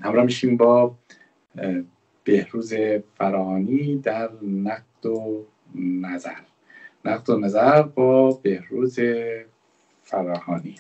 همراه میشیم با بهروز فراهانی در نقد و نظر با بهروز فراهانی.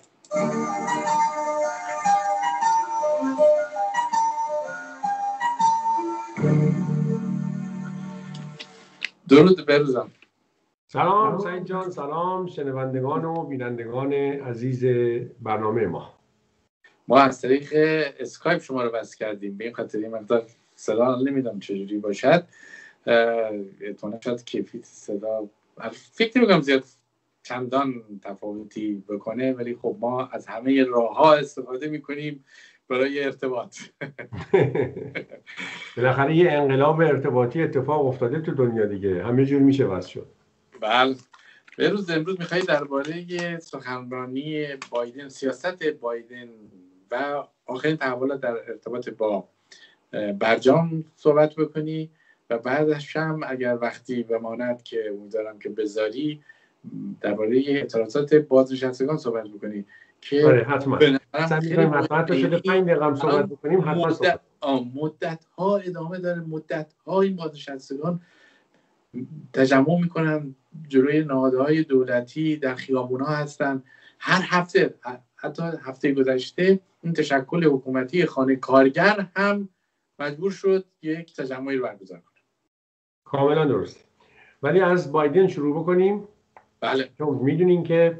درود بهروزم. سلام سعید جان، سلام شنوندگان و بینندگان عزیز برنامه ما از طریق اسکایپ شما رو بس کردیم، به این خاطر این مقدار صدا نمیدونم چجوری باشد، احتمالاً شاید کیفیت صدا فکر نمی‌کنم زیاد چندان تفاوتی بکنه، ولی خب ما از همه راه‌ها استفاده می‌کنیم برای ارتباط. بالاخره یه انقلاب ارتباطی اتفاق افتاده تو دنیا دیگه، همه جور میشه واسه شد. بله. امروز می‌خوای درباره سخنرانی بایدن، سیاست بایدن و آخرین تحولات در ارتباط با برجام صحبت بکنی و بعدش هم اگر وقتی بماند که امیدوارم که بذاری درباره اعتراضات بازنشستگان صحبت بکنی که آره حتما. حتما تا شده 5 دقیقه صحبت بکنیم. حتما مدت ها ادامه داره، مدت ها این بازنشستگان تجمع میکنن جلوی نهادهای دولتی، در خیابون‌ها هستن. هر هفته، حتی هفته گذشته این تشکل حکومتی خانه کارگر هم مجبور شد یک تجمعی رو برگزار کنه. کاملا درست. ولی از بایدن شروع بکنیم. بله. چون میدونین که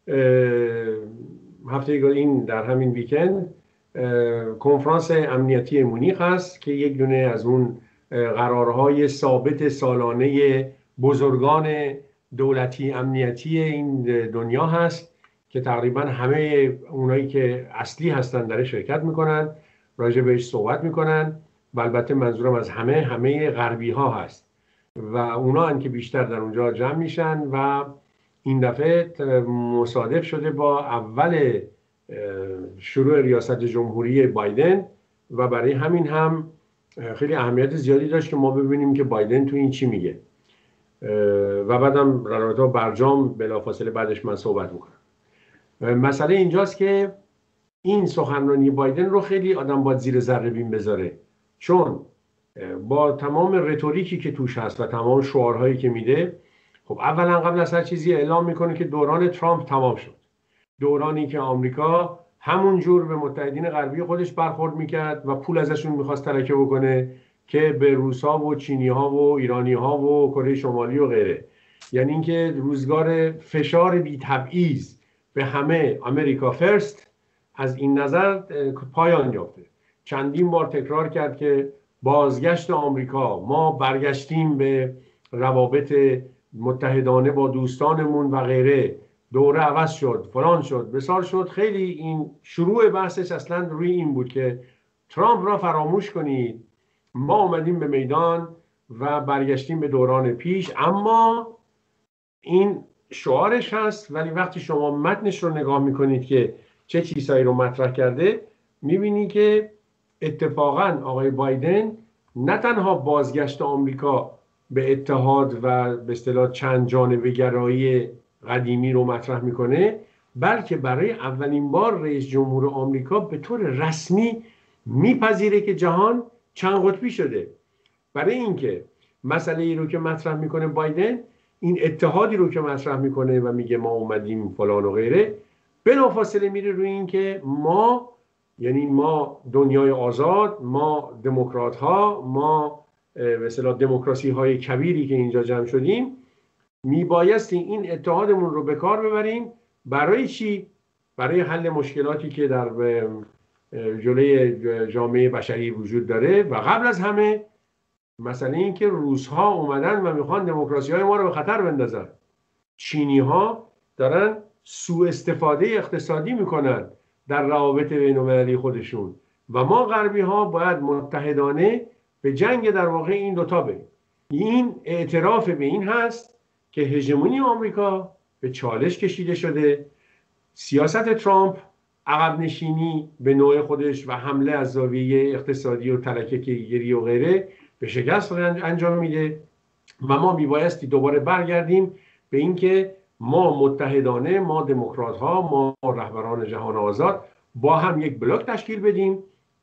هفته این در همین ویکند کنفرانس امنیتی مونیخ هست که یک دونه از اون قرارهای ثابت سالانه بزرگان دولتی امنیتی این دنیا هست که تقریبا همه اونایی که اصلی هستن در شرکت میکنن، راجع بهش صحبت میکنن و البته منظورم از همه غربی ها هست و اونا هن که بیشتر در اونجا جمع میشن و این دفعه مصادف شده با اول شروع ریاست جمهوری بایدن و برای همین هم خیلی اهمیت زیادی داشت که ما ببینیم که بایدن تو این چی میگه و بعدم رابطه با برجام بلافاصله بعدش من صحبت میکنم. مسئله اینجاست که این سخنرانی بایدن رو خیلی آدم باید زیر ذره بین بذاره، چون با تمام رتوریکی که توش هست و تمام شعارهایی که میده، خب اولا قبل از هر چیزی اعلام میکنه که دوران ترامپ تمام شد، دورانی که آمریکا همون جور به متحدین غربی خودش برخورد میکرد و پول ازشون میخواست ترکه بکنه که به روس‌ها و چینی‌ها و ایرانی‌ها و کره شمالی و غیره. یعنی اینکه روزگار فشار بی تبعیض به همه امریکا فرست از این نظر پایان یافته. چندین بار تکرار کرد که بازگشت آمریکا، ما برگشتیم به روابط متحدانه با دوستانمون و غیره، دوره عوض شد، فلان شد، بسار شد. خیلی این شروع بحثش اصلا روی این بود که ترامپ را فراموش کنید، ما اومدیم به میدان و برگشتیم به دوران پیش. اما این شعارش هست، ولی وقتی شما متنش رو نگاه میکنید که چه چیزهایی رو مطرح کرده، میبینی که اتفاقا آقای بایدن نه تنها بازگشت آمریکا به اتحاد و به اصطلاح چند جانبه گرایی قدیمی رو مطرح میکنه، بلکه برای اولین بار رئیس جمهور آمریکا به طور رسمی میپذیره که جهان چند قطبی شده. برای اینکه مسئله ای رو که مطرح میکنه بایدن، این اتحادی رو که مطرح میکنه و میگه ما اومدیم فلان و غیره، بلافاصله میره روی این که ما، یعنی ما دنیای آزاد، ما دموکرات ها، ما به اصطلاح دموکراسی های کبیری که اینجا جمع شدیم، میبایستی این اتحادمون رو به کار ببریم. برای چی؟ برای حل مشکلاتی که در جلوی جامعه بشری وجود داره و قبل از همه مسئله این که روس‌ها اومدن و میخوان دموکراسی های ما رو به خطر بندازن. چینی‌ها دارن سوء استفاده اقتصادی میکنن در روابط بین‌المللی خودشون و ما غربی ها باید متحدانه به جنگ در واقع این دوتا بریم. این اعتراف به این هست که هژمونی آمریکا به چالش کشیده شده، سیاست ترامپ عقب نشینی به نوع خودش و حمله از زاویه اقتصادی و ترکه گیری و غیره به شکست انجام میده و ما میبایستی دوباره برگردیم به اینکه ما متحدانه، ما دموکرات ها، ما رهبران جهان آزاد با هم یک بلاک تشکیل بدیم،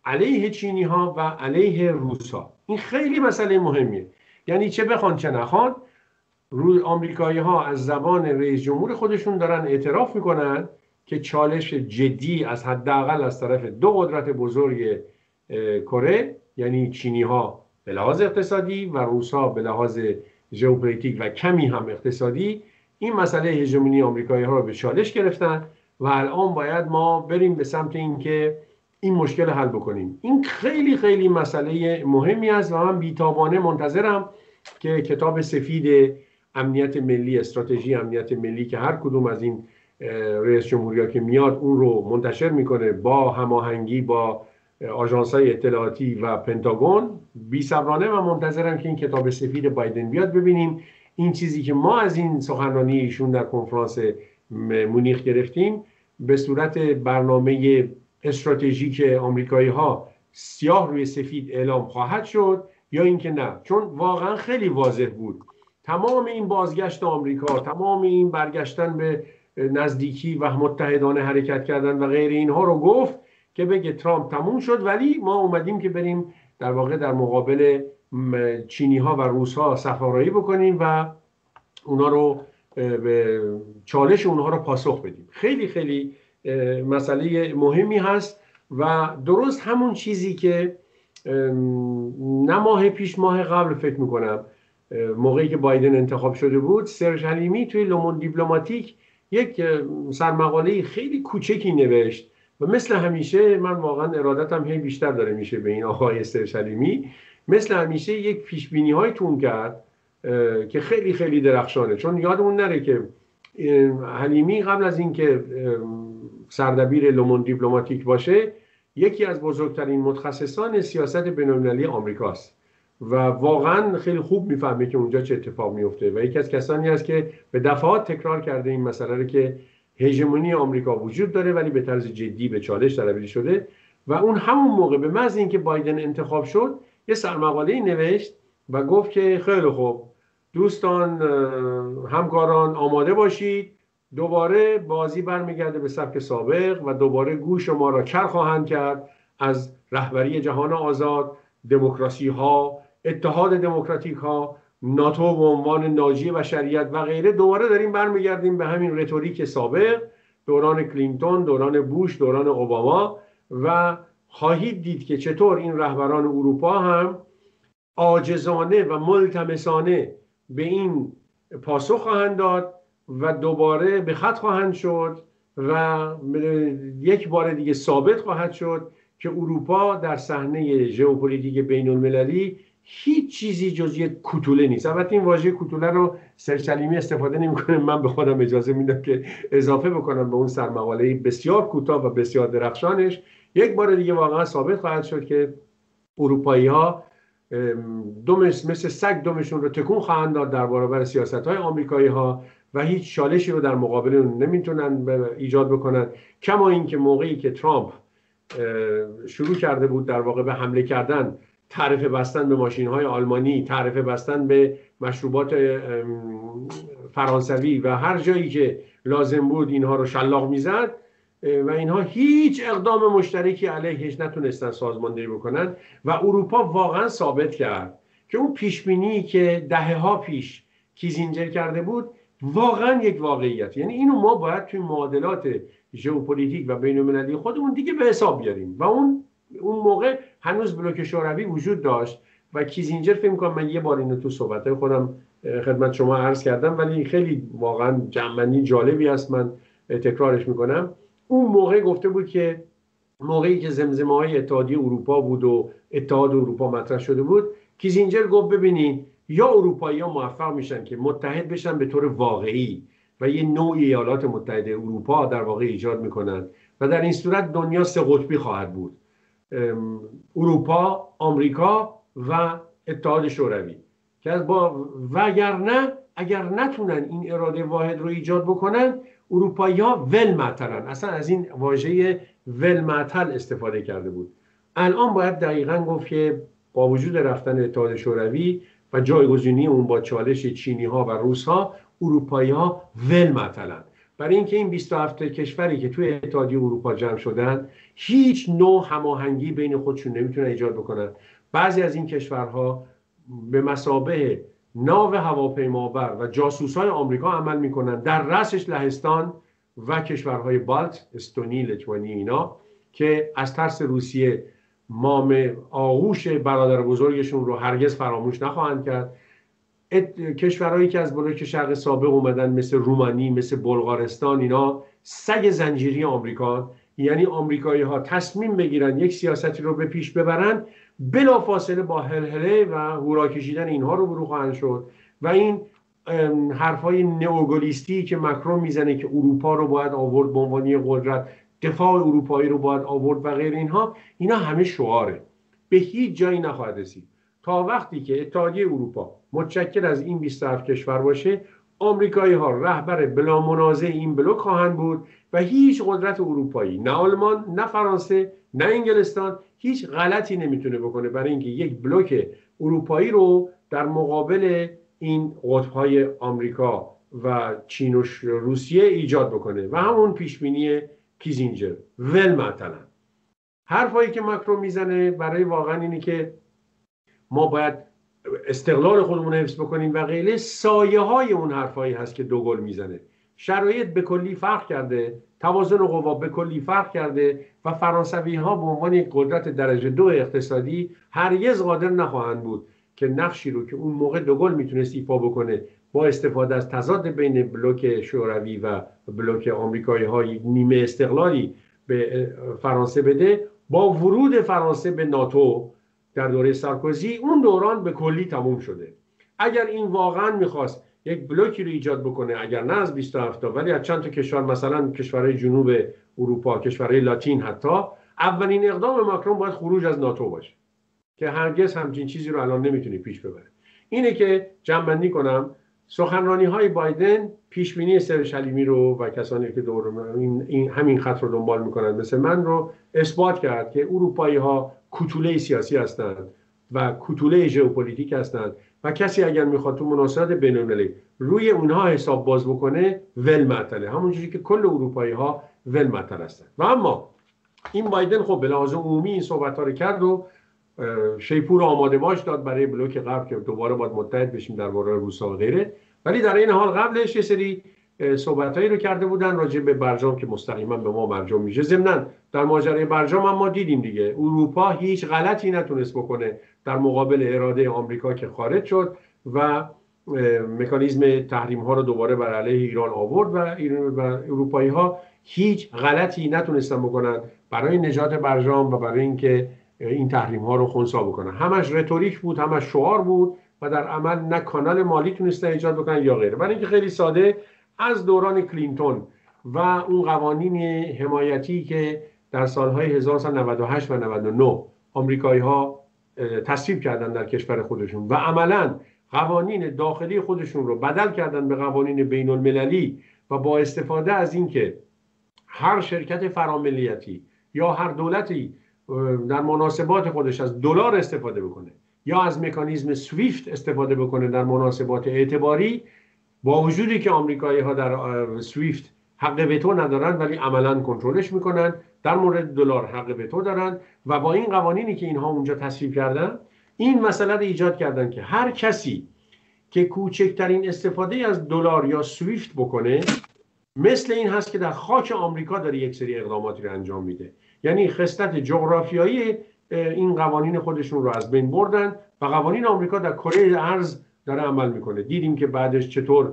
علیه چینی ها و علیه روس ها. این خیلی مسئله مهمیه. یعنی چه بخوان چه نخوان، آمریکایی ها از زبان رئیس جمهور خودشون دارن اعتراف میکنن که چالش جدی از حداقل از طرف دو قدرت بزرگ کره، یعنی چینی ها به لحاظ اقتصادی و روس ها به لحاظ ژئوپلیتیک و کمی هم اقتصادی، این مسئله هژمونی آمریکایی ها رو به چالش گرفتن و الان باید ما بریم به سمت اینکه این مشکل حل بکنیم. این خیلی خیلی مسئله مهمی است و من بیتابانه منتظرم که کتاب سفید امنیت ملی، استراتژی امنیت ملی که هر کدوم از این رئیس جمهوری‌ها که میاد اون رو منتشر میکنه با هماهنگی با آژانس‌های اطلاعاتی و پنتاگون، بی‌صبرانه من منتظرم که این کتاب سفید بایدن بیاد ببینیم این چیزی که ما از این سخنرانی ایشون در کنفرانس مونیخ گرفتیم به صورت برنامه استراتژیک آمریکایی‌ها سیاه روی سفید اعلام خواهد شد یا اینکه نه. چون واقعا خیلی واضح بود تمام این بازگشت آمریکا، تمام این برگشتن به نزدیکی و متحدانه حرکت کردن و غیر اینها رو گفت که بگه ترامپ تموم شد، ولی ما اومدیم که بریم در واقع در مقابل چینی ها و روس ها صف‌آورایی بکنیم و اونا رو به چالش اونها رو پاسخ بدیم. خیلی خیلی مسئله مهمی هست و درست همون چیزی که نه ماه پیش ماه قبل فکر میکنم موقعی که بایدن انتخاب شده بود، سرژ حلیمی توی لوموند دیپلماتیک یک سرمقاله خیلی کوچکی نوشت و مثل همیشه من واقعا ارادتم هی بیشتر داره میشه به این آقای سرژ حلیمی، مثل همیشه یک پیشبینی های تون کرد که خیلی خیلی درخشانه. چون یادمون نره که حلیمی قبل از اینکه سردبیر لوموند دیپلماتیک باشه یکی از بزرگترین متخصصان سیاست بین‌المللی آمریکاست و واقعا خیلی خوب میفهمه که اونجا چه اتفاق میفته و یکی از کسانی است که به دفعات تکرار کرده این مسئله رو که هژمونی آمریکا وجود داره ولی به طرز جدی به چالش درآورده شده. و اون همون موقع به محض اینکه بایدن انتخاب شد یه سرمقاله نوشت و گفت که خیلی خوب دوستان، همکاران، آماده باشید، دوباره بازی برمیگرده به سبک سابق و دوباره گوش ما را کر خواهند کرد از رهبری جهان آزاد، دموکراسی ها، اتحاد دموکراتیک ها، ناتو به عنوان ناجی بشریت و غیره. دوباره داریم برمیگردیم به همین رتوریک سابق، دوران کلینتون، دوران بوش، دوران اوباما و خواهید دید که چطور این رهبران اروپا هم عاجزانه و ملتمسانه به این پاسخ خواهند داد و دوباره به خط خواهند شد و یک بار دیگه ثابت خواهد شد که اروپا در صحنه ژئوپلیتیک بین المللی هیچ چیزی جز یک کوتوله نیست. البته این واژه کوتوله رو سرژ حلیمی استفاده نمی‌کنه، من به خودم اجازه میدم که اضافه بکنم به اون سرمقاله بسیار کوتاه و بسیار درخشانش. یک بار دیگه واقعا ثابت خواهد شد که اروپایی‌ها مثل سگ دمشون رو تکون خواهند داد در برابر سیاست‌های آمریکایی‌ها و هیچ چالشی رو در مقابل اون نمیتونن ایجاد بکنن. کما اینکه موقعی که ترامپ شروع کرده بود در واقع به حمله کردن، تعرفه بستن به ماشین‌های آلمانی، تعرفه بستن به مشروبات فرانسوی و هر جایی که لازم بود اینها رو شلاق میزد و اینها هیچ اقدام مشترکی علیهش نتونستن سازماندهی بکنن و اروپا واقعا ثابت کرد که اون پیشبینی که دهه‌ها پیش کیسینجر کرده بود واقعا یک واقعیت. یعنی اینو ما باید توی معادلات ژئوپلیتیک و بین‌المللی خودمون دیگه به حساب بیاریم و اون موقع هنوز بلوک شوروی وجود داشت و کیسینجر فکر می‌کنم من یه بار اینو تو صحبت‌های خودم خدمت شما عرض کردم ولی خیلی واقعا جمعنی جالبی است، من تکرارش می‌کنم. اون موقع گفته بود که موقعی که زمزمه‌های اتحادیه اروپا بود و اتحاد اروپا مطرح شده بود، کیسینجر گفت ببینید یا اروپایی‌ها موفق میشن که متحد بشن به طور واقعی و یه نوعی ایالات متحده اروپا در واقع ایجاد میکنن و در این صورت دنیا سه قطبی خواهد بود، اروپا، آمریکا و اتحاد شوروی، که و اگر نتونن این اراده واحد رو ایجاد بکنن اروپایی‌ها ولمعتلن. اصلا از این واژه ولمعتل استفاده کرده بود. الان باید دقیقاً گفت که با وجود رفتن اتحاد شوروی و جایگزینی اون با چالش چینی ها و روس ها، اروپایی ها ولمعتلن برای اینکه این 27 کشوری که توی اتحادیه اروپا جمع شدن هیچ نوع هماهنگی بین خودشون نمیتونن ایجاد بکنن. بعضی از این کشورها به مثابه ناو هواپیمابر و جاسوسای آمریکا عمل میکنن، در رأسش لهستان و کشورهای بالت، استونی، لیتوانی، اینا که از ترس روسیه مام آغوش برادر بزرگشون رو هرگز فراموش نخواهند کرد. کشورهایی که از بلوک شرق سابق اومدن مثل رومانی، مثل بلغارستان، اینا سگ زنجیری آمریکا، یعنی آمریکایی ها تصمیم بگیرن یک سیاستی رو به پیش ببرن، بلافاصله با هلهله و هورا کشیدن اینها رو برو خواهند شد. و این حرفای نئوگلیستی که مکرون میزنه که اروپا رو باید آورد به عنوان قدرت، دفاع اروپایی رو باید آورد و غیر اینا همه شعاره، به هیچ جایی نخواهد رسید. تا وقتی که اتحادیه اروپا متشکل از این 27 کشور باشه، آمریکایی ها رهبر بلا منازع این بلوک خواهند بود و هیچ قدرت اروپایی، نه آلمان، نه فرانسه، نه انگلستان، هیچ غلطی نمیتونه بکنه برای اینکه یک بلوک اروپایی رو در مقابل این قطب‌های آمریکا و چین و روسیه ایجاد بکنه. و همون پیشبینی کیزینجر ول مثلا حرفایی که مکرون میزنه برای واقعا اینه که ما باید استقلال خودمون حفظ بکنیم و غیره، سایه های اون حرفایی هست که دوگل میزنه. شرایط به کلی فرق کرده، توازن قوا به کلی فرق کرده و فرانسوی ها به عنوان یک قدرت درجه 2 اقتصادی هرگز قادر نخواهند بود که نقشی رو که اون موقع دوگل میتونست ایفا بکنه با استفاده از تضاد بین بلوک شوروی و بلوک آمریکایی ها نیمه استقلالی به فرانسه بده. با ورود فرانسه به ناتو در دوره سارکوزی اون دوران به کلی تموم شده. اگر این واقعا میخواست یک بلوکی رو ایجاد بکنه، اگر نه از 27 تا ولی از چند تا کشور، مثلا کشورهای جنوب اروپا، کشورهای لاتین، حتی اولین اقدام ماکرون باید خروج از ناتو باشه که هرگز همچین چیزی رو الان نمیتونی پیش ببره. اینه که جمع‌بندی کنم، سخنرانی های بایدن پیش بینی سرش حلیمی رو و کسانی که دور همین خط رو دنبال میکنن مثل من رو اثبات کرد که اروپایی ها کوتوله سیاسی هستند و کوتوله ژئوپلیتیک هستند و کسی اگر میخواد تو مناسبات بین‌المللی روی اونها حساب باز بکنه ول معطله، همونجوری که کل اروپایی ها ول معطل هستند. و اما این بایدن خب به لحاظ عمومی این صحبت ها رو کرد و شیپور آماده باش داد برای بلوک غرب که دوباره باید متحد بشیم درباره روسا و غیره. ولی در این حال قبلش یه سری صحبتایی رو کرده بودن راجع به برجام که مستقیما به ما مرجع میشه. ضمن در ماجرای برجام هم ما دیدیم دیگه، اروپا هیچ غلطی نتونست بکنه در مقابل اراده آمریکا که خارج شد و مکانیزم تحریم ها رو دوباره بر علیه ایران آورد و اروپایی ها هیچ غلطی نتونستن بکنن برای نجات برجام و برای اینکه این تحریم ها رو خنثی بکنن. همش رتوریک بود، همش شعار بود و در عمل نه کانال مالی تونستن ایجاد بکنن یا غیره. برای اینکه خیلی ساده از دوران کلینتون و اون قوانین حمایتی که در سالهای 1998 و 99 آمریکایی ها تصویب کردن در کشور خودشون و عملاً قوانین داخلی خودشون رو بدل کردن به قوانین بین المللی و با استفاده از این که هر شرکت فراملیتی یا هر دولتی در مناسبات خودش از دلار استفاده بکنه یا از مکانیزم سویفت استفاده بکنه در مناسبات اعتباری، با وجودی که آمریکایی ها در سویفت حق وتو ندارن ولی عملاً کنترلش میکنن، در مورد دلار حق وتو دارن و با این قوانینی که اینها اونجا تصویب کردن این مسئله رو ایجاد کردن که هر کسی که کوچکترین استفاده از دلار یا سویفت بکنه مثل این هست که در خاک آمریکا داره یک سری اقداماتی رو انجام میده. یعنی خصلت جغرافیایی این قوانین خودشون رو از بین بردن و قوانین آمریکا در کره ارض داره عمل میکنه. دیدیم که بعدش چطور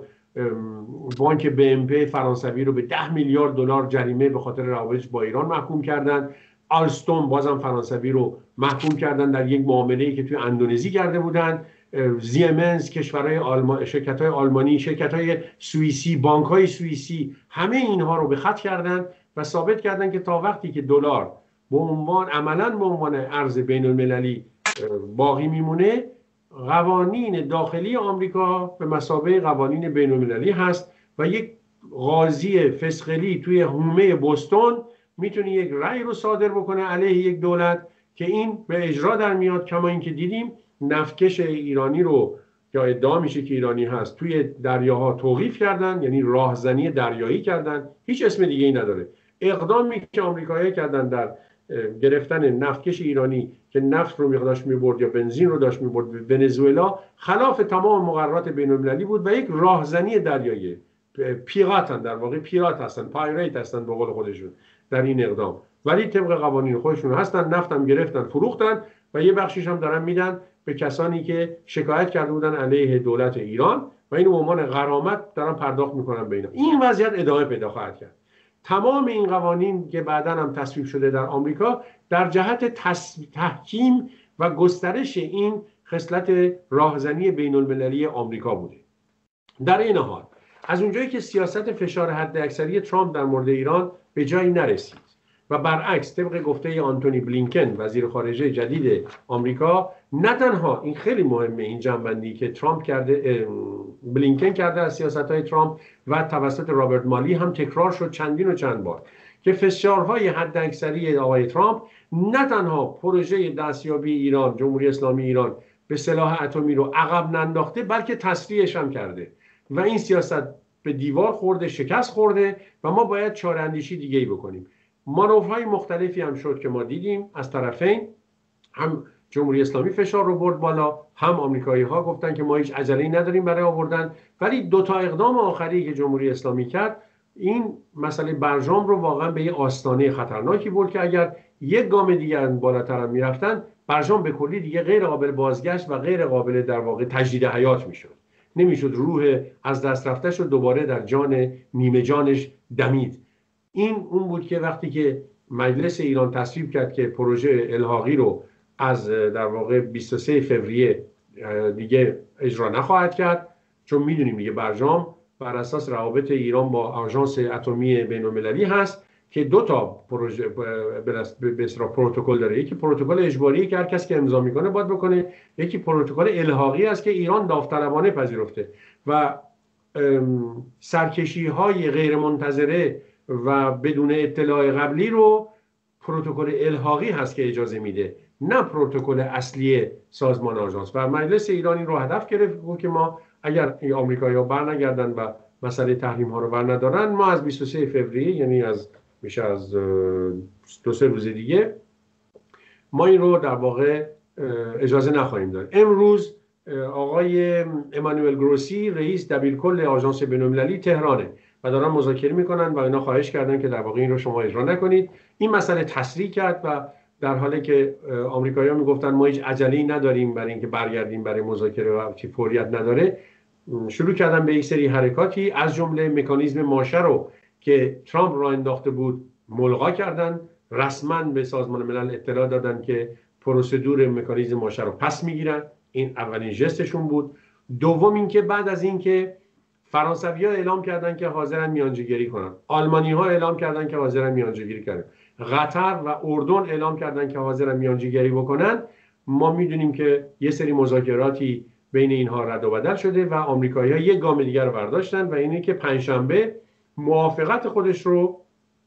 بانک BNP فرانسوی رو به 10 میلیارد دلار جریمه به خاطر روابطش با ایران محکوم کردن. آلستوم بازم فرانسوی رو محکوم کردن در یک معامله‌ای که توی اندونزی کرده بودن. زیمنز، شرکت‌های آلمانی، شرکت‌های سوئیسی، بانک‌های سوئیسی، همه اینها رو به خط کردن و ثابت کردن که تا وقتی که دلار به عنوان عملاً به عنوان ارز بین‌المللی باقی میمونه، قوانین داخلی آمریکا به مثابه قوانین بین‌المللی هست و یک قاضی فسقلی توی حومه بوستون میتونه یک رأی رو صادر بکنه علیه یک دولت که این به اجرا در میاد. کما اینکه دیدیم نفتکش ایرانی رو یا ادعا میشه که ایرانی هست توی دریاها توقیف کردن، یعنی راهزنی دریایی کردن، هیچ اسم دیگه ای نداره. اقدامی که آمریکایی‌ها کردن در گرفتن نفتکش ایرانی که نفت رو داشت میبرد یا بنزین رو داشت میبرد به ونزوئلا، خلاف تمام مقررات بین‌المللی بود و یک راهزنی دریایی. پیراتن، در واقع پیرات هستن، پایریت هستن به قول خودشون در این اقدام، ولی طبق قوانین خودشون هستن. نفتم گرفتن، فروختن و یه بخشیش هم دارن میدن به کسانی که شکایت کرده بودن علیه دولت ایران و این به عنوان غرامت دارن پرداخت میکنن به اینا. این وضعیت ادامه پیدا خواهد کرد. تمام این قوانین که بعداً هم تصویب شده در آمریکا در جهت تحکیم و گسترش این خصلت راهزنی بین‌المللی آمریکا بوده. در این حال از اونجایی که سیاست فشار حداکثری ترامپ در مورد ایران به جایی نرسید و برعکس طبق گفته آنتونی بلینکن وزیر خارجه جدید آمریکا، نه تنها این خیلی مهمه این جنبندی که ترامپ کرده، بلینکن کرده از سیاست‌های ترامپ و توسط رابرت مالی هم تکرار شد چندین و چند بار که فشارهای حداکثری آقای ترامپ نه تنها پروژه دستیابی ایران، جمهوری اسلامی ایران به سلاح اتمی رو عقب ننداخته بلکه تسریعش هم کرده و این سیاست به دیوار خورده، شکست خورده و ما باید چاره‌اندیشی دیگه‌ای بکنیم. مانورهای مختلفی هم شد که ما دیدیم از طرفین، هم جمهوری اسلامی فشار رو برد بالا، هم آمریکایی‌ها گفتن که ما هیچ عجله‌ای نداریم برای آوردن، ولی دو تا اقدام آخری که جمهوری اسلامی کرد این مسئله برجام رو واقعا به یه آستانه خطرناکی برد که اگر یک گام دیگر بالاتر هم می‌رفتن برجام به کلی دیگه غیر قابل بازگشت و غیر قابل در واقع تجدید حیات میشد. نمیشد روح از دست رفته‌اش رو دوباره در جان نیمه جانش دمید. این اون بود که وقتی که مجلس ایران تصویب کرد که پروژه الحاقی رو از در واقع 23 فوریه دیگه اجرا نخواهد کرد، چون میدونیم دیگه برجام بر اساس روابط ایران با آژانس اتمی بین‌المللی هست که دو تا پروژه به اصطلاح پروتکل داره. یکی پروتکل اجباری که هر کس که امضا میکنه باید بکنه، یکی پروتکل الحاقی است که ایران داوطلبانه پذیرفته و سرکشی‌های غیر منتظره و بدون اطلاع قبلی رو پروتکل الحاقی هست که اجازه میده، نه پروتکل اصلی سازمان آژانس. و مجلس ایرانی رو هدف گرفت که ما اگر آمریکایی‌ها برنگردن و مسئله تحریم ها رو برندارن، ما از 23 فوریه یعنی میشه از 2-3 روز دیگه ما این رو در واقع اجازه نخواهیم داد. امروز آقای امانوئل گروسی رئیس دبیرکل آژانس بین‌المللی تهرانه و دارن مذاکره میکنن و اینا خواهش کردن که در واقع این رو شما اجرا نکنید. این مسئله تسریع کرد و در حالی که آمریکایی‌ها میگفتن ما هیچ عجله‌ای نداریم برای اینکه برگردیم برای مذاکره و چی فوریت نداره، شروع کردن به یک سری حرکاتی، از جمله مکانیزم ماشه رو که ترامپ راه انداخته بود ملغا کردن، رسما به سازمان ملل اطلاع دادن که پروسدور مکانیزم ماشه رو پس میگیرن. این اولین ژستشون بود. دوم اینکه بعد از اینکه فرانسوی‌ها اعلام کردن که حاضرن میانجیگری کنن، آلمانی‌ها اعلام کردن که حاضرن میانجیگری کنن، قطر و اردن اعلام کردن که حاضرن میانجیگری بکنن، ما میدونیم که یه سری مذاکراتی بین اینها رد و بدل شده و آمریکایی‌ها یک گام دیگر رو برداشتن و اینه که پنجشنبه موافقت خودش رو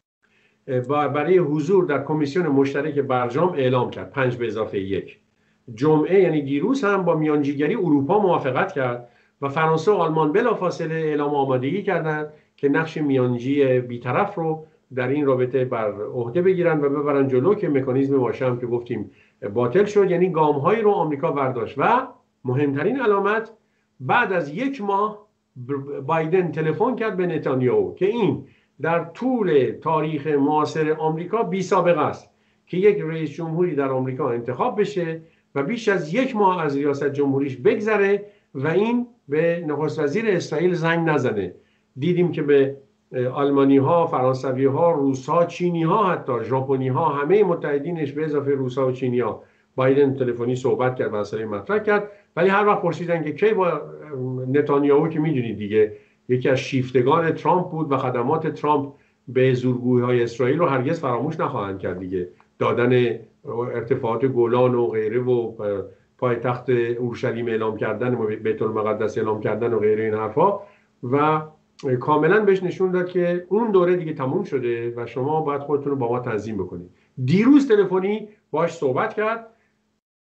برای حضور در کمیسیون مشترک برجام اعلام کرد. 5+1 جمعه یعنی دیروز هم با میانجیگری اروپا موافقت کرد و فرانسه و آلمان بلافاصله اعلام آمادگی کردند که نقش میانجی بیطرف رو در این رابطه بر عهده بگیرن و ببرن جلو که مکانیزم ماشه هم که گفتیم باطل شد. یعنی گام‌هایی رو آمریکا برداشت و مهمترین علامت بعد از 1 ماه بایدن تلفن کرد به نتانیاهو که این در طول تاریخ معاصر آمریکا بی سابقه است که یک رئیس جمهوری در آمریکا انتخاب بشه و بیش از 1 ماه از ریاست جمهوریش بگذره و این به نخست وزیر اسرائیل زنگ نزنه. دیدیم که به آلمانی ها، فرانسوی ها، روس ها، چینی ها، حتی ژاپنی ها، همه متحدینش به اضافه روس ها و چینی ها، بایدن تلفنی صحبت کرد و مسئله مطرح کرد. ولی هر وقت پرسیدن که کی با نتانیاهو که میدونید دیگه یکی از شیفتگان ترامپ بود و خدمات ترامپ به زورگویی‌های اسرائیل رو هرگز فراموش نخواهند کرد دیگه، دادن ارتفاعات گولان و غیره و پایتخت اورشلیم اعلام کردن و بیت المقدس اعلام کردن و غیره این حرفا و کاملا بهش نشون داد که اون دوره دیگه تموم شده و شما باید خودتون رو با ما تنظیم بکنید. دیروز تلفنی باهاش صحبت کرد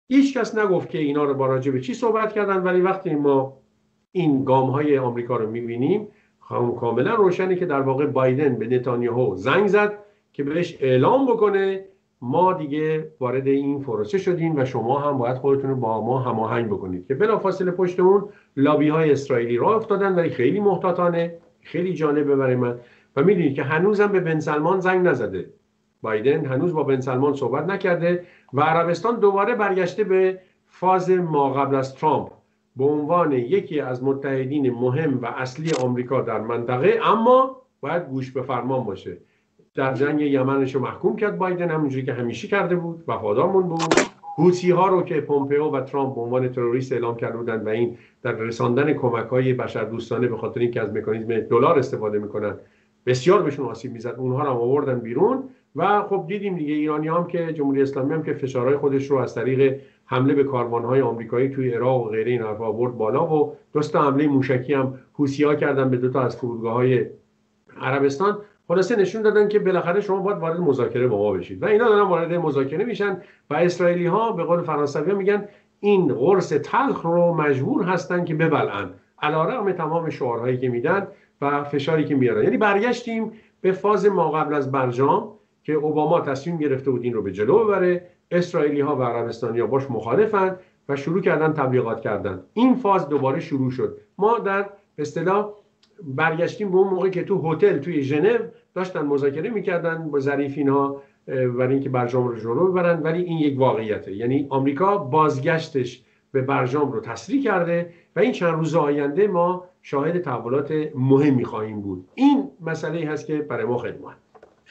هیچ کس نگفت که اینا رو با راجع به چی صحبت کردن، ولی وقتی ما این گام‌های آمریکا رو می‌بینیم کاملا روشنه که در واقع بایدن به نتانیاهو زنگ زد که بهش اعلام بکنه ما دیگه وارد این پروسه شدیم و شما هم باید خودتون رو با ما هماهنگ بکنید، که بلافاصله پشت اون لابی‌های اسرائیلی راه افتادن، ولی خیلی محتاطانه. خیلی جالبه برای من و میدونید که هنوزم به بن سلمان زنگ نزده. بایدن هنوز با بن سلمان صحبت نکرده و عربستان دوباره برگشته به فاز ما قبل از ترامپ به عنوان یکی از متحدین مهم و اصلی آمریکا در منطقه، اما باید گوش به فرمان باشه. در جنگ یمنش رو محکوم کرد بایدن، همونجوری که همیشه کرده بود، وفادارمون بود. حوثی ها رو که پومپئو و ترامپ به عنوان تروریست اعلام کرده بودند و این در رساندن کمک‌های بشردوستانه به خاطر اینکه از مکانیزم دلار استفاده میکنن بسیار بهشون آسیب میزد، اونها رو هم آوردن بیرون. و خب دیدیم دیگه ایرانی هم که جمهوری اسلامی هم که فشارهای خودش رو از طریق حمله به کاروان‌های آمریکایی توی عراق و غیره این حرفا آورد بالا و دوست حمله موشکی هم حوثی‌ها کردن به 2 تا از فرودگاه‌های عربستان. خلاصه نشون دادن که بالاخره شما باید وارد مذاکره با ما بشید و اینا دارن وارد مذاکره میشن و اسرائیلی‌ها به قول فرانسوی‌ها میگن این قرص تلخ رو مجبور هستن که ببلعن علیرغم تمام شعارهایی که میدن و فشاری که میارن. یعنی برگشتیم به فاز ما قبل از برجام که اوباما تصمیم گرفته بود این رو به جلو ببره، اسرائیلی‌ها و عربستانی‌ها باش مخالفن و شروع کردن تبلیغات کردن. این فاز دوباره شروع شد. ما در به اصطلاح برگشتیم به اون موقع که تو هتل توی ژنو داشتن مذاکره میکردن با ظریفین‌ها برای اینکه برجام رو جلو ببرن، ولی این یک واقعیته. یعنی آمریکا بازگشتش به برجام رو تسریع کرده و این چند روز آینده ما شاهد تحولات مهمی خواهیم بود. این مسئله هست که برای ما خیلی مهمه.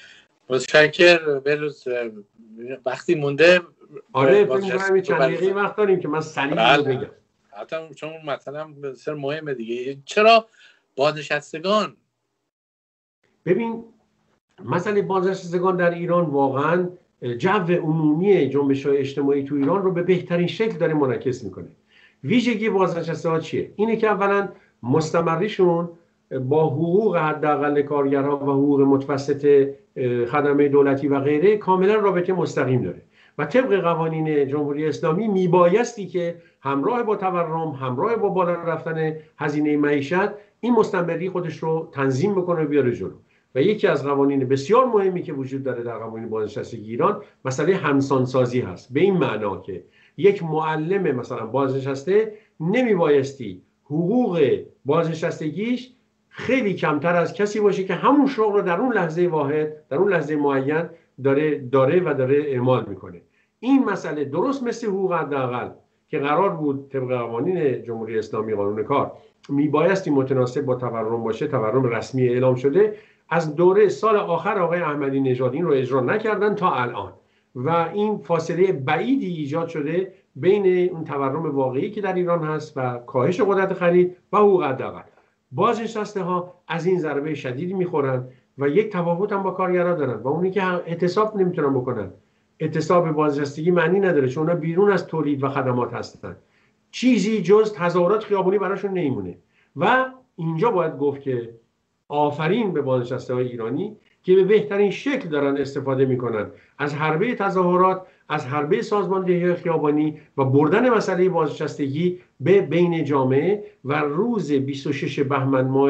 متشکرم. بروز وقتی مونده آره فکر می‌کنم چند دقیقه وقت داریم که من سریع رو بگم. حتی چون مثلا بسیار مهمه دیگه. چرا بازنشستگان؟ ببین مسئله بازنشستگان در ایران واقعا جو عمومی جنبش‌های اجتماعی تو ایران رو به بهترین شکل داره منعکس میکنه. ویژگی بازنشسته‌ها چیه؟ اینه که اولا مستمریشون با حقوق حداقل کارگرها و حقوق متوسط خدمه دولتی و غیره کاملا رابطه مستقیم داره و طبق قوانین جمهوری اسلامی میبایستی که همراه با تورم، همراه با بالا رفتن هزینه معیشت، این مستمری خودش رو تنظیم بکنه و بیاره جلو. و یکی از قوانین بسیار مهمی که وجود داره در قوانین بازنشستگی ایران مسئله همسانسازی هست، به این معنا که یک معلم مثلا بازنشسته نمیبایستی حقوق بازنشستگیش خیلی کمتر از کسی باشه که همون شغل رو در اون لحظه واحد، در اون لحظه معین داره اعمال میکنه. این مسئله درست مثل حقوق حداقل که قرار بود طبق قوانین جمهوری اسلامی قانون کار میبایستی متناسب با تورم باشه، تورم رسمی اعلام شده، از دوره سال آخر آقای احمدی نژاد این رو اجرا نکردن تا الان و این فاصله بعیدی ایجاد شده بین اون تورم واقعی که در ایران هست و کاهش قدرت خرید و حقوق حداقل. بازنشسته‌ها از این ضربه شدیدی میخورن و یک تفاوت هم با کارگرها دارن و اونی که اعتصاب نمیتونن بکنن. اعتصاب بازنشستگی معنی نداره چون اونا بیرون از تولید و خدمات هستن، چیزی جز تظاهرات خیابانی براشون نمیمونه. و اینجا باید گفت که آفرین به بازنشسته‌های ایرانی که به بهترین شکل دارن استفاده میکنن از حربه تظاهرات، از حربه سازماندهی خیابانی و بردن مسئله بازنشستگی به بین جامعه. و روز 26 بهمن ماه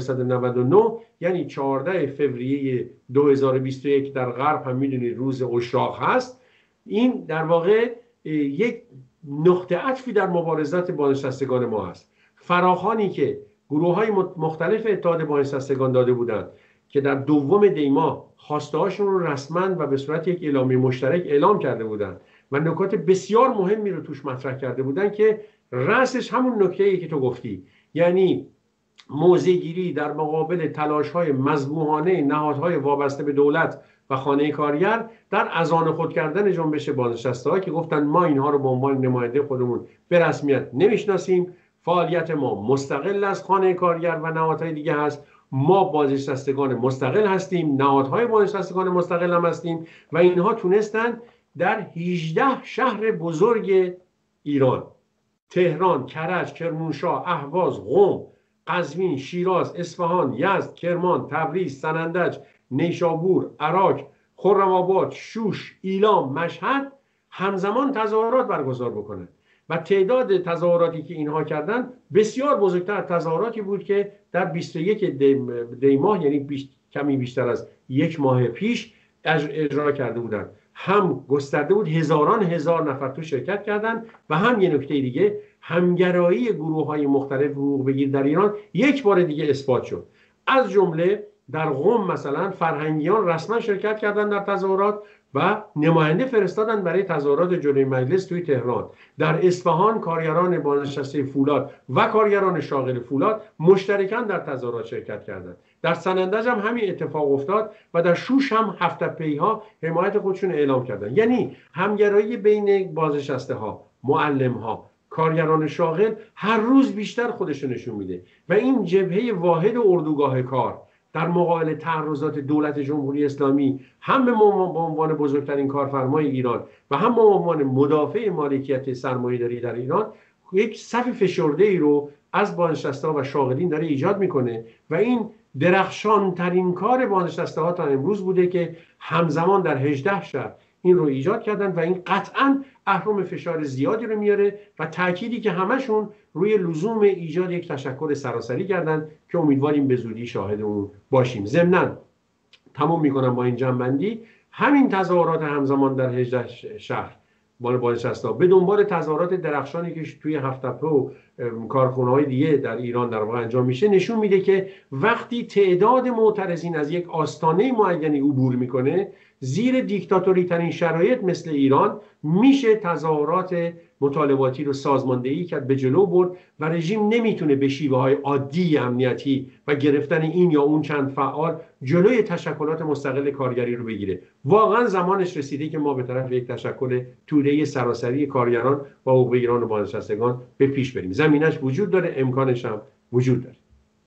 1399 یعنی 14 فوریه 2021 در غرب هم میدونید روز اشراق هست. این در واقع یک نقطه عطفی در مبارزات بازنشستگان ما هست. فراخوانی که گروه‌های مختلف اتحاد بازنشستگان داده بودند که در 2 دی ماه خواسته‌هاشون رو رسما و به صورت یک اعلامیه مشترک اعلام کرده بودند و نکات بسیار مهمی رو توش مطرح کرده بودند که رأسش همون نکته‌ای که تو گفتی، یعنی موضع‌گیری در مقابل تلاش‌های مذبوحانه نهادهای وابسته به دولت و خانه کارگر در اذان خود کردن جنبش بازنشسته‌ها که گفتن ما اینها رو به عنوان نماینده خودمون به رسمیت نمیشناسیم، فعالیت ما مستقل از خانه کارگر و نهادهای دیگه هست، ما بازنشستگان مستقل هستیم، نهادهای بازنشستگان مستقل هم هستیم و اینها تونستن در 18 شهر بزرگ ایران، تهران، کرج، کرمانشاه، اهواز، قم، قزوین، شیراز، اصفهان، یزد، کرمان، تبریز، سنندج، نیشابور، عراق، خرم‌آباد، شوش، ایلام، مشهد همزمان تظاهرات برگزار بکنن و تعداد تظاهراتی که اینها کردن بسیار بزرگتر از تظاهراتی بود که در 21 دی ماه، یعنی کمی بیشتر از یک ماه پیش اجرا کرده بودند. هم گسترده بود، هزاران هزار نفر تو شرکت کردند و هم یه نکته دیگه، همگرایی گروه‌های مختلف حقوق بگیر در ایران یک بار دیگه اثبات شد. از جمله در قم مثلا فرهنگیان رسما شرکت کردند در تظاهرات و نماینده فرستادن برای تظاهرات جلوی مجلس توی تهران. در اصفهان کارگران بازنشسته فولاد و کارگران شاغل فولاد مشترکاً در تظاهرات شرکت کردند. در سنندج هم همین اتفاق افتاد و در شوش هم هفت‌پی‌ها حمایت خودشون اعلام کردند. یعنی همگرایی بین بازنشسته ها، معلم ها، کارگران شاغل هر روز بیشتر خودش نشون میده و این جبهه واحد اردوگاه کار در مقابل تعرضات دولت جمهوری اسلامی، هم به عنوان بزرگترین کارفرمای ایران و هم به عنوان مدافع مالکیت سرمایه‌داری در ایران، یک صف فشرده ای رو از بازنشسته‌ها و شاغلین داره ایجاد میکنه و این درخشان ترین کار بازنشسته‌ها تا امروز بوده که همزمان در 18 شهر این رو ایجاد کردن و این قطعاً اهرم فشار زیادی رو میاره و تأکیدی که همشون روی لزوم ایجاد یک تشکل سراسری کردن که امیدواریم به زودی شاهد اون باشیم. ضمناً تمام میکنم با این جنبندی، همین تظاهرات همزمان در 18 شهر مال بازنشسته‌ها به دنبال تظاهرات درخشانی که توی هفت‌تپه و کارخونه‌های دیگه در ایران در واقع انجام میشه نشون میده که وقتی تعداد معترضین از یک آستانه معینی عبور میکنه، زیر دیکتاتوری ترین شرایط مثل ایران میشه تظاهرات مطالباتی رو سازماندهی کرد، به جلو برد و رژیم نمیتونه به شیوه‌های عادی امنیتی و گرفتن این یا اون چند فعال جلوی تشکلات مستقل کارگری رو بگیره. واقعا زمانش رسیده که ما به طرف یک تشکل توده سراسری کارگران و حقوق بگیران و بازنشستگان به پیش بریم. زمینش وجود داره، امکانش هم وجود داره.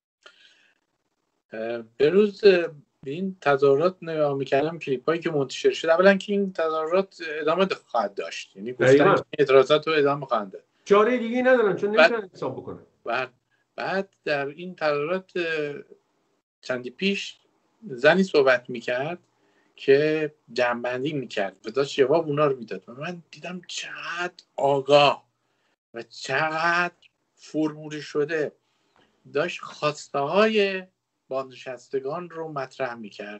به روز این تظاهرات نگاه میکردم، کلیپ هایی که منتشر شد، اولا که این تظاهرات ادامه خواهد داشت، یعنی گفتن که اعتراضات رو ادامه خواهند داد، چاره دیگه ندارن چون نمیتونن حساب بکنن. بعد در این تظاهرات چندی پیش زنی صحبت میکرد که جنبندی میکرد و داشت جواب اونا رو میداد و من دیدم چقدر آگاه و چقدر فرموله شده داشت خواسته های بازنشستگان رو مطرح میکرد.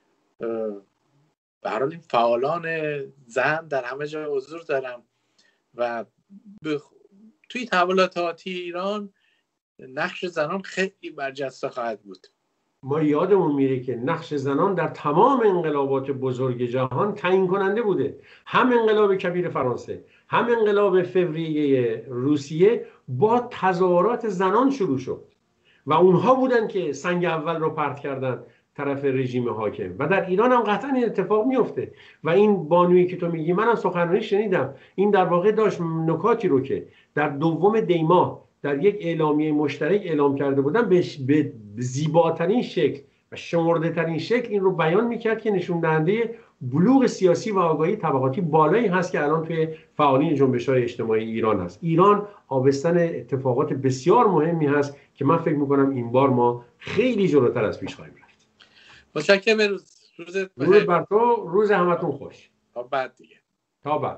به هر حال این فعالان زن در همه جا حضور دارن و توی تحولات آتی ایران نقش زنان خیلی برجسته خواهد بود. ما یادمون میره که نقش زنان در تمام انقلابات بزرگ جهان تعیین کننده بوده. هم انقلاب کبیر فرانسه، هم انقلاب فوریه روسیه با تظاهرات زنان شروع شد و اونها بودن که سنگ اول رو پرت کردن طرف رژیم حاکم و در ایران هم قطعا این اتفاق میفته. و این بانویی که تو میگی منم سخنرانی شنیدم، این در واقع داشت نکاتی رو که در دوم دی ماه در یک اعلامیه مشترک اعلام کرده بودن به زیباترین شکل و شمرده ترین شکل این رو بیان میکرد که نشون دهنده بلوغ سیاسی و آگاهی طبقاتی بالایی هست که الان توی فعالین جنبش‌های اجتماعی ایران هست. ایران آبستن اتفاقات بسیار مهمی هست که من فکر میکنم این بار ما خیلی جلوتر از پیش خواهیم رفت. متشکرم. روز بر تو، روز همتون خوش. تا بعد دیگه. تا بعد.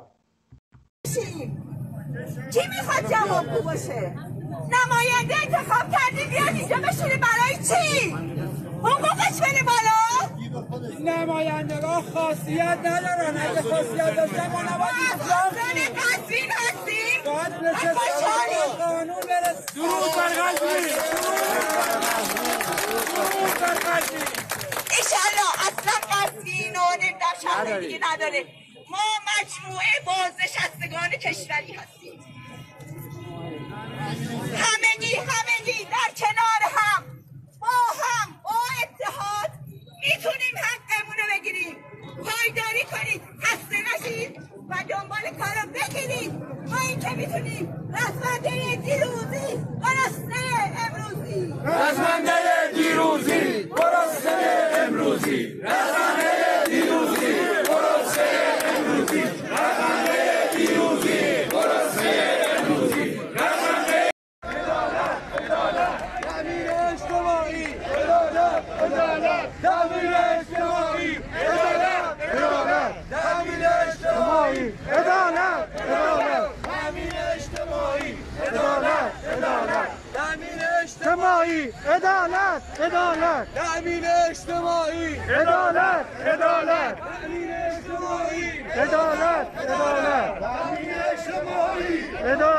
کی میخواد جوابگو باشه؟ نماینده انتخاب کردی بیاد اینجا بشینی برای چی؟ حقوقش بره بالا؟ نمایندگان خاصیت ندارن، اگه خاصیت داشتن ما نباید اصلا قصین هستیم؟ باید نشستن قانون برس. درود بر قلبی، درود بر قلبی. ایشالله اصلا قصین و نمیدن شهر دیگه نداره. ما مجموعه بازنشستگان کشوری هستیم، همگی در کنار هم با اتحاد میتونیم حقمون رو بگیریم. پایداری کنید، خسته نشید و دنبال کارو بگیرید. ما این که میتونیم رسمنده دیروزی گرسنه امروزی، رسمنده دیروزی گرسنه امروزی، رسمنده دیروزی گرسنه امروزی، رسمنده دیروزی گرسنه امروزی، رسمنده عدالت تامین اجتماعی، عدالت تامین اجتماعی، عدالت تامین اجتماعی، عدالت اجتماعی عدالت عدالت تأمین اجتماعی عدالت عدالت تأمین اجتماعی عدالت عدالت تأمین اجتماعی عدالت